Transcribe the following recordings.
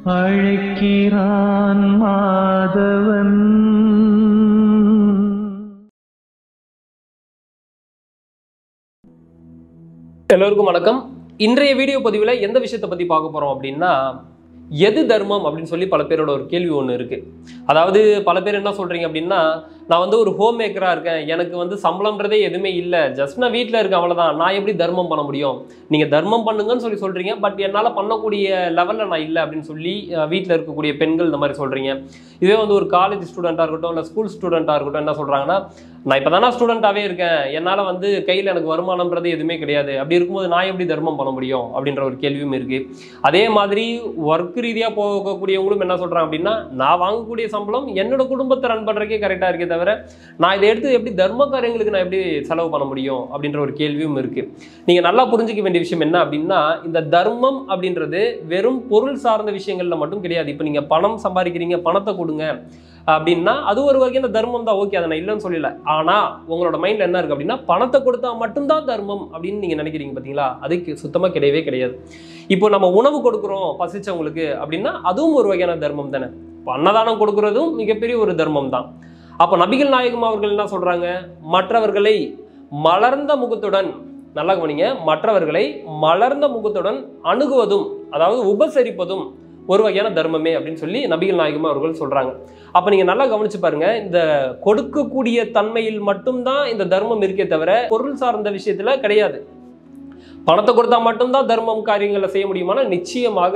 அழைக்கிறான் மாதவன். எல்லோருக்கும் வணக்கம். இன்றைய வீடியோ பதிவில் எந்த விஷயத்தை பற்றி பார்க்க போகிறோம் அப்படின்னா, எது தர்மம் அப்படின்னு சொல்லி பல பேரோட ஒரு கேள்வி ஒன்று இருக்குது. அதாவது பல பேர் என்ன சொல்கிறீங்க அப்படின்னா, நான் வந்து ஒரு ஹோம் மேக்கராக இருக்கேன், எனக்கு வந்து சம்பளம்ன்றதே எதுவுமே இல்லை, ஜஸ்ட் நான் வீட்டில் இருக்கேன், அவ்வளோதான், நான் எப்படி தர்மம் பண்ண முடியும்? நீங்கள் தர்மம் பண்ணுங்கன்னு சொல்கிறீங்க, பட் என்னால் பண்ணக்கூடிய லெவலில் நான் இல்லை அப்படின்னு சொல்லி வீட்டில் இருக்கக்கூடிய பெண்கள் இந்த மாதிரி சொல்கிறீங்க. இதே வந்து ஒரு காலேஜ் ஸ்டூடெண்ட்டாக இருக்கட்டும், இல்லை ஸ்கூல் ஸ்டூடெண்ட்டாக இருக்கட்டும், என்ன சொல்கிறாங்கன்னா, நான் இப்போ தானே ஸ்டூடெண்ட்டாகவே இருக்கேன், என்னால் வந்து கையில் எனக்கு வருமானம்ன்றது எதுவுமே கிடையாது, அப்படி இருக்கும்போது நான் எப்படி தர்மம் பண்ண முடியும் அப்படின்ற ஒரு கேள்வியும் இருக்குது. அதே மாதிரி ஒர்க் ரீதியாக போகக்கூடியவங்களும் என்ன சொல்கிறாங்க அப்படின்னா, நான் வாங்கக்கூடிய சம்பளம் என்னோட குடும்பத்தை ரன் பண்ணுறதுக்கே கரெக்டாக இருக்கே தவிர, நான் இதை எடுத்து எப்படி தர்ம காரியங்களுக்கு நான் எப்படி செலவு பண்ண முடியும் அப்படின்ற ஒரு கேள்வியும் இருக்குது. நீங்கள் நல்லா புரிஞ்சிக்க வேண்டிய விஷயம் என்ன அப்படின்னா, இந்த தர்மம் அப்படின்றது வெறும் பொருள் சார்ந்த விஷயங்களில் மட்டும் கிடையாது. இப்போ நீங்கள் பணம் சம்பாதிக்கிறீங்க, பணத்தை கொடுங்க அப்படின்னா அது ஒரு வகையான தர்மம் தான், ஓகே, அதை நான் இல்லைன்னு சொல்லல. ஆனால் உங்களோட மைண்டில் என்ன இருக்குது அப்படின்னா, பணத்தை கொடுத்தா மட்டும்தான் தர்மம் அப்படின்னு நீங்கள் நினைக்கிறீங்க பார்த்தீங்களா? அதுக்கு சுத்தமாக கிடையவே கிடையாது. இப்போ நம்ம உணவு கொடுக்குறோம் பசிச்சவங்களுக்கு அப்படின்னா அதுவும் ஒரு வகையான தர்மம் தானே. அன்னதானம் கொடுக்குறதும் மிகப்பெரிய ஒரு தர்மம் தான். அப்போ நபிகள் நாயகம் அவர்கள் என்ன சொல்கிறாங்க, மற்றவர்களை மலர்ந்த முகத்துடன், நல்லா கவனிங்க, மற்றவர்களை மலர்ந்த முகத்துடன் அணுகுவதும், அதாவது உபசரிப்பதும் ஒரு வகையான தர்மமே அப்படின்னு சொல்லி நபிகள் நாயகம் அவர்கள் சொல்கிறாங்க. அப்போ நீங்கள் நல்லா கவனிச்சு பாருங்க, இந்த கொடுக்கக்கூடிய தன்மையில் மட்டும்தான் இந்த தர்மம் இருக்கே தவிர பொருள் சார்ந்த விஷயத்தில் கிடையாது. பணத்தை கொடுத்தா மட்டும்தான் தர்மம் காரியங்களை செய்ய முடியுமானா நிச்சயமாக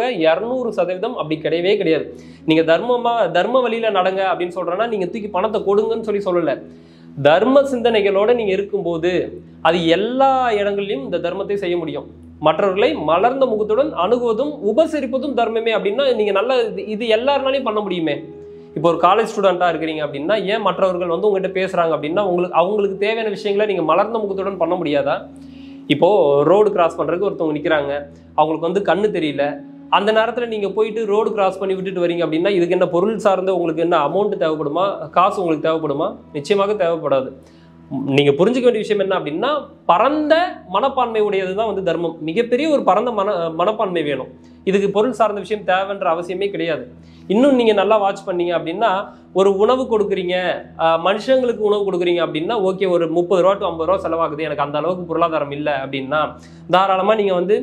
200% அப்படி கிடையவே கிடையாது. நீங்கள் தர்ம வழியில் நடங்க அப்படின்னு சொல்கிறேன்னா நீங்கள் தூக்கி பணத்தை கொடுங்கன்னு சொல்லலை. தர்ம சிந்தனைகளோடு நீங்கள் இருக்கும்போது அது எல்லா இடங்கள்லையும் இந்த தர்மத்தை செய்ய முடியும். மற்றவர்களை மலர்ந்த முகத்துடன் அணுகுவதும் உபசரிப்பதும் தர்மமே அப்படின்னா நீங்கள் நல்லா இது எல்லாருனாலையும் பண்ண முடியுமே. இப்போ ஒரு காலேஜ் ஸ்டூடெண்ட்டாக இருக்கிறீங்க அப்படின்னா, ஏன் மற்றவர்கள் வந்து உங்கள்கிட்ட பேசுகிறாங்க அப்படின்னா அவங்களுக்கு தேவையான விஷயங்களை நீங்கள் மலர்ந்த முகத்துடன் பண்ண முடியாதா? இப்போது ரோடு கிராஸ் பண்ணுறதுக்கு ஒருத்தவங்க நிற்கிறாங்க, அவங்களுக்கு வந்து கண்ணு தெரியல, அந்த நேரத்தில் நீங்கள் போயிட்டு ரோடு கிராஸ் பண்ணி விட்டுட்டு வரீங்க அப்படின்னா இதுக்கு என்ன பொருள் சார்ந்த உங்களுக்கு என்ன அமௌண்ட் தேவைப்படுமா, காசு உங்களுக்கு தேவைப்படுமா? நிச்சயமாக தேவைப்படாது. நீங்கள் புரிஞ்சுக்க வேண்டிய விஷயம் என்ன அப்படின்னா, பரந்த மனப்பான்மை உடையது தான் வந்து தர்மம். மிகப்பெரிய ஒரு பரந்த மனப்பான்மை வேணும். இதுக்கு பொருள் சார்ந்த விஷயம் தேவைன்ற அவசியமே கிடையாது. இன்னும் நீங்கள் நல்லா வாட்ச் பண்ணீங்க அப்படின்னா, ஒரு உணவு கொடுக்குறீங்க, மனுஷங்களுக்கு உணவு கொடுக்குறீங்க அப்படின்னா ஓகே, ஒரு 30 ரூபா to 50 ரூபா செலவாகுது, எனக்கு அந்த அளவுக்கு பொருளாதாரம் இல்லை அப்படின்னா தாராளமாக நீங்கள் வந்து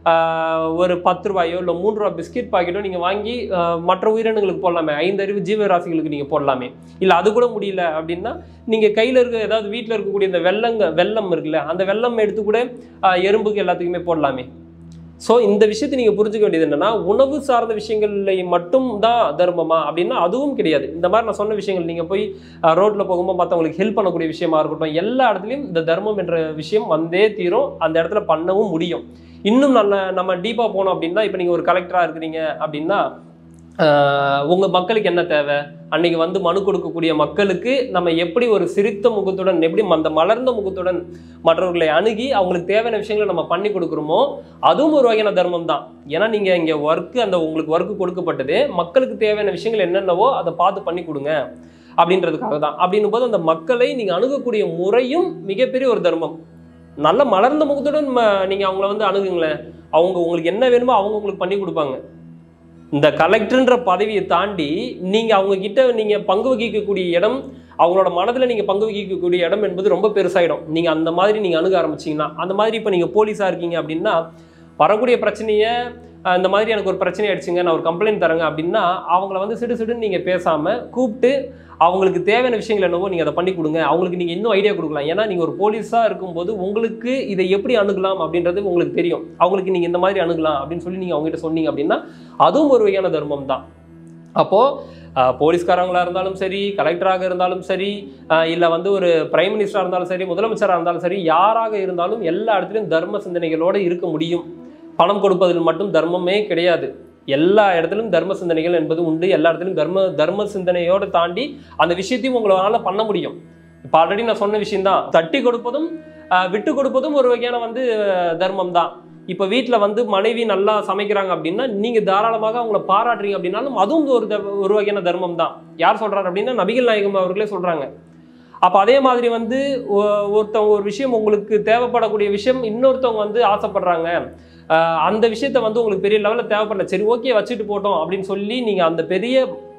ஒரு 10 ரூபாயோ இல்லை 3 ரூபா பிஸ்கெட் பாக்கெட்டோ நீங்கள் வாங்கி மற்ற உயிரினங்களுக்கு போடலாமே, 5 அறிவு ஜீவராசிகளுக்கு நீங்கள் போடலாமே. இல்லை அது கூட முடியல அப்படின்னா நீங்கள் கையில் இருக்க ஏதாவது வீட்டில் இருக்கக்கூடிய இந்த வெல்லம் இருக்குல்ல, அந்த வெல்லம் எடுத்து கூட எறும்புக்கு எல்லாத்துக்குமே போடலாமே. ஸோ இந்த விஷயத்தை நீங்கள் புரிஞ்சுக்க வேண்டியது என்னென்னா, உணவு சார்ந்த விஷயங்களில் மட்டும் தான் தர்மமா அப்படின்னா அதுவும் கிடையாது. இந்த மாதிரி நான் சொன்ன விஷயங்கள் நீங்கள் போய் ரோட்டில் போகும்போது மற்றவங்களுக்கு ஹெல்ப் பண்ணக்கூடிய விஷயமா இருக்கட்டும், எல்லா இடத்துலையும் இந்த தர்மம் என்ற விஷயம் வந்தே தீரும், அந்த இடத்துல பண்ணவும் முடியும். இன்னும் நம்ம டீப்பாக போனோம் அப்படின்னா, இப்போ நீங்கள் ஒரு கலெக்டராக இருக்கிறீங்க அப்படின்னா உங்கள் மக்களுக்கு என்ன தேவை, அன்றைக்கி வந்து மனு கொடுக்கக்கூடிய மக்களுக்கு நம்ம எப்படி ஒரு சிரித்த முகத்துடன், எப்படி அந்த மலர்ந்த முகத்துடன் மற்றவர்களை அணுகி அவங்களுக்கு தேவையான விஷயங்களை நம்ம பண்ணி கொடுக்குறோமோ அதுவும் ஒரு வகையான தர்மம் தான். ஏன்னா நீங்கள் இங்கே உங்களுக்கு ஒர்க்கு கொடுக்கப்பட்டது மக்களுக்கு தேவையான விஷயங்கள் என்னென்னவோ அதை பார்த்து பண்ணி கொடுங்க அப்படின்றதுக்காக தான். அப்படின்னும் போது அந்த மக்களை நீங்கள் அணுகக்கூடிய முறையும் மிகப்பெரிய ஒரு தர்மம். நல்ல மலர்ந்த முகத்துடன் நீங்கள் அவங்கள வந்து அணுகுங்களேன், உங்களுக்கு என்ன வேணுமோ அவங்க உங்களுக்கு பண்ணி கொடுப்பாங்க. இந்த கலெக்டர்ன்ற பதவியை தாண்டி நீங்கள் அவங்கக்கிட்ட நீங்கள் பங்கு வகிக்கக்கூடிய இடம், அவங்களோட மனதில் நீங்கள் பங்கு வகிக்கக்கூடிய இடம் என்பது ரொம்ப பெருசாகிடும். நீங்கள் அந்த மாதிரி நீங்கள் அணுக ஆரம்பிச்சிங்கன்னா, அந்த மாதிரி இப்போ நீங்கள் போலீஸாக இருக்கீங்க அப்படின்னா வரக்கூடிய பிரச்சனையை, இந்த மாதிரி எனக்கு ஒரு பிரச்சனை ஆயிடுச்சுங்க, நான் ஒரு கம்ப்ளைண்ட் தரேங்க அப்படின்னா அவங்கள வந்து சிடுன்னு நீங்கள் பேசாமல் கூப்பிட்டு அவங்களுக்கு தேவையான விஷயங்கள் என்னவோ நீங்கள் அதை பண்ணி கொடுங்க. அவங்களுக்கு நீங்கள் இன்னும் ஐடியா கொடுக்கலாம். ஏன்னா நீங்கள் ஒரு போலீஸாக இருக்கும்போது உங்களுக்கு இதை எப்படி அணுகலாம் அப்படின்றது உங்களுக்கு தெரியும். அவங்களுக்கு நீங்கள் இந்த மாதிரி அணுகலாம் அப்படின்னு சொல்லி நீங்கள் அவங்ககிட்ட சொன்னீங்க அப்படின்னா அதுவும் ஒரு வகையான தர்மம் தான். அப்போது போலீஸ்காரங்களாக இருந்தாலும் சரி, கலெக்டராக இருந்தாலும் சரி, இல்லை வந்து ஒரு பிரைம் மினிஸ்டராக இருந்தாலும் சரி, முதலமைச்சராக இருந்தாலும் சரி, யாராக இருந்தாலும் எல்லா இடத்துலையும் தர்ம சிந்தனைகளோடு இருக்க முடியும். பணம் கொடுப்பதில் மட்டும் தர்மமே கிடையாது. எல்லா இடத்துலையும் தர்ம சிந்தனைகள் என்பது உண்டு. எல்லா இடத்துலையும் தர்ம சிந்தனையோடு தாண்டி அந்த விஷயத்தையும் உங்களால் பண்ண முடியும். இப்போ ஆல்ரெடி நான் சொன்ன விஷயம்தான், தட்டி கொடுப்பதும் விட்டு கொடுப்பதும் ஒரு வகையான வந்து தர்மம் தான். இப்போ வீட்டில் வந்து மனைவி நல்லா சமைக்கிறாங்க அப்படின்னா நீங்கள் தாராளமாக அவங்கள பாராட்டுறீங்க அப்படின்னாலும் அதுவும் ஒரு வகையான தர்மம் தான். யார் சொல்கிறார் அப்படின்னா நபிகள் நாயகம் அவர்களே சொல்கிறாங்க. அப்போ அதே மாதிரி வந்து ஒருத்தவங்க ஒரு விஷயம் உங்களுக்கு தேவைப்படக்கூடிய விஷயம் இன்னொருத்தவங்க வந்து ஆசைப்படுறாங்க, அந்த விஷயத்த வந்து உங்களுக்கு பெரிய லெவலில் தேவைப்படல, சரி ஓகே வச்சுட்டு போட்டோம் அப்படின்னு சொல்லி நீங்கள் அந்த பெரிய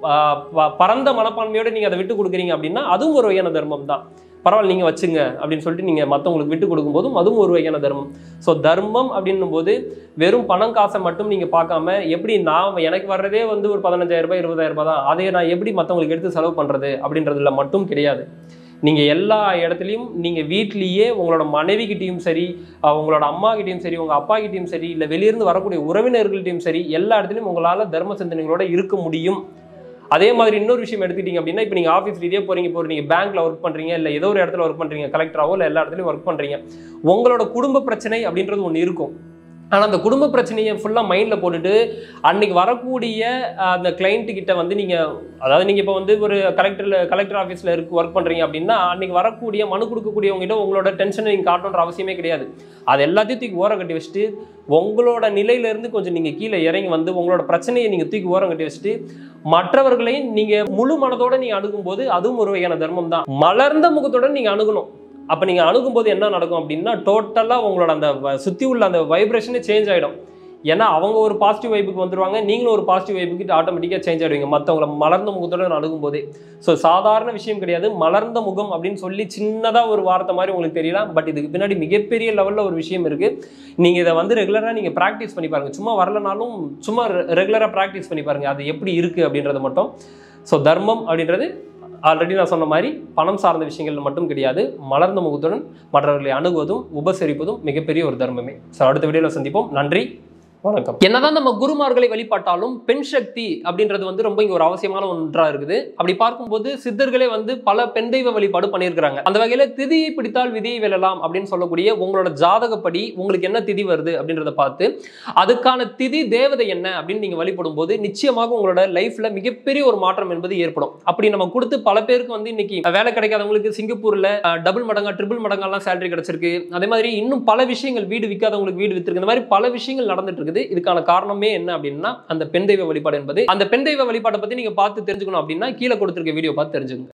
பரந்த மனப்பான்மையோடு நீங்கள் அதை விட்டு கொடுக்குறீங்க அப்படின்னா அதுவும் ஒரு வகையான தர்மம் தான். பரவாயில்ல நீங்கள் வச்சுங்க அப்படின்னு சொல்லிட்டு நீங்கள் மற்றவங்களுக்கு விட்டு கொடுக்கும்போதும் அதுவும் ஒரு வகையான தர்மம். ஸோ தர்மம் அப்படின்னும் போது வெறும் பணம் காசை மட்டும் நீங்கள் பார்க்காம எப்படி நான் எனக்கு வர்றதே வந்து ஒரு 15,000 ரூபாய் 20,000 ரூபாய் தான், அதை நான் எப்படி மற்றவங்களுக்கு எடுத்து செலவு பண்ணுறது அப்படின்றதுல மட்டும் கிடையாது. நீங்கள் எல்லா இடத்துலையும் நீங்கள் வீட்லேயே உங்களோட மனைவிக்கிட்டையும் சரி, உங்களோட அம்மா கிட்டையும் சரி, உங்கள் அப்பா கிட்டையும் சரி, இல்லை வெளியிருந்து வரக்கூடிய உறவினர்கள்ட்டையும் சரி, எல்லா இடத்துலையும் உங்களால் தர்ம சிந்தனைகளோட இருக்க முடியும். அதே மாதிரி இன்னொரு விஷயம் எடுத்துக்கிட்டீங்க அப்படின்னா, இப்போ நீங்கள் ஆஃபீஸ் ரீதியாக போகிறீங்க, இப்போ நீங்கள் பேங்க்கில் ஒர்க் பண்ணுறீங்க, இல்லை ஏதோ ஒரு இடத்துல ஒர்க் பண்ணுறீங்க, கலெக்டராகவோ இல்லை எல்லா இடத்துலையும் ஒர்க் பண்ணுறீங்க. உங்களோட குடும்ப பிரச்சனை அப்படின்றது ஒன்று இருக்கும். ஆனால் அந்த குடும்ப பிரச்சனையை ஃபுல்லாக மைண்டில் போட்டுட்டு அன்றைக்கி வரக்கூடிய அந்த கிளைண்ட்டுக்கிட்ட வந்து நீங்கள், அதாவது நீங்கள் இப்போ வந்து ஒரு கலெக்டர் ஆஃபீஸில் ஒர்க் பண்ணுறீங்க அப்படின்னா, அன்றைக்கி வரக்கூடிய மனு கொடுக்கக்கூடியவங்ககிட்ட உங்களோட டென்ஷனை நீங்கள் காட்டணுன்ற அவசியமே கிடையாது. அது எல்லாத்தையும் தூக்கி ஓரம் கட்டி வச்சுட்டு உங்களோட நிலையிலேருந்து கொஞ்சம் நீங்கள் கீழே இறங்கி வந்து உங்களோட பிரச்சனையை நீங்கள் தூக்கி ஓரம் கட்டி வச்சுட்டு மற்றவர்களையும் நீங்கள் முழு மனதோடு நீங்கள் அணுகும்போது அதுவும் ஒரு வகையான தர்மம் தான். மலர்ந்த முகத்துடன் நீங்கள் அணுகணும். அப்போ நீங்கள் அணுகும்போது என்ன நடக்கும் அப்படின்னா, டோட்டலாக உங்களோட அந்த சுற்றி உள்ள அந்த வைப்ரேஷனே சேஞ்ச் ஆகிடும். ஏன்னா அவங்க ஒரு பாசிட்டிவ் வைப்புக்கு வந்துடுவாங்க, நீங்களும் ஒரு பாசிட்டிவ் வைப்புக்கு ஆட்டோமேட்டிக்காக சேஞ்ச் ஆகிடுவீங்க மற்றவங்களை மலர்ந்த முகத்துடன் அணுகும்போதே. ஸோ சாதாரண விஷயம் கிடையாது. மலர்ந்த முகம் அப்படின்னு சொல்லி சின்னதாக ஒரு வார்த்தை மாதிரி உங்களுக்கு தெரியலாம், பட் இதுக்கு பின்னாடி மிகப்பெரிய லெவலில் ஒரு விஷயம் இருக்குது. நீங்கள் இதை வந்து ரெகுலராக நீங்கள் ப்ராக்டிஸ் பண்ணி பாருங்கள். சும்மா வரலனாலும் சும்மா ரெகுலராக ப்ராக்டிஸ் பண்ணி பாருங்கள் அது எப்படி இருக்குது அப்படின்றது மட்டும். ஸோ தர்மம் அப்படின்றது ஆல்ரெடி நான் சொன்ன மாதிரி பணம் சார்ந்த விஷயங்கள் மட்டும் கிடையாது. மலர்ந்த முகத்துடன் மற்றவர்களை அணுகுவதும் உபசரிப்பதும் மிகப்பெரிய ஒரு தர்மமே. ஸோ அடுத்த வீடியோவில் சந்திப்போம். நன்றி, வணக்கம். என்னதான் நம்ம குருமார்களை வழிபாட்டாலும் பெண் சக்தி அப்படின்றது வந்து ரொம்ப இங்க ஒரு அவசியமான ஒன்றா இருக்குது. அப்படி பார்க்கும்போது சித்தர்களே வந்து பல பெண் தெய்வ வழிபாடு பண்ணியிருக்கிறாங்க. அந்த வகையில திதியை பிடித்தால் விதியை வெல்லலாம் அப்படின்னு சொல்லக்கூடிய உங்களோட ஜாதகப்படி உங்களுக்கு என்ன திதி வருது அப்படின்றத பார்த்து அதுக்கான திதி தேவதை என்ன அப்படின்னு நீங்க வழிபடும் போது நிச்சயமாக உங்களோட லைஃப்ல மிகப்பெரிய ஒரு மாற்றம் என்பது ஏற்படும். அப்படி நம்ம கொடுத்து பல பேருக்கு வந்து இன்னைக்கு வேலை கிடைக்காதவங்களுக்கு சிங்கப்பூர்ல டபுள் மடங்கா ட்ரிபிள் மடங்கெல்லாம் சேலரி கிடைச்சிருக்கு. அதே மாதிரி இன்னும் பல விஷயங்கள், வீடு விற்காதவங்களுக்கு வீடு வித்திருக்கு. இந்த மாதிரி பல விஷயங்கள் நடந்துட்டு இருக்குது. இதுக்கான காரணமே என்ன அப்படின்னா அந்த பெண் தெய்வ வழிபாடு என்பது. அந்த பெண் தெய்வ வழிபாட்டை பத்தி நீங்க பார்த்து தெரிஞ்சுக்கணும் அப்படின்னா கீழே கொடுத்திருக்க வீடியோ பார்த்து தெரிஞ்சுக்கணும்.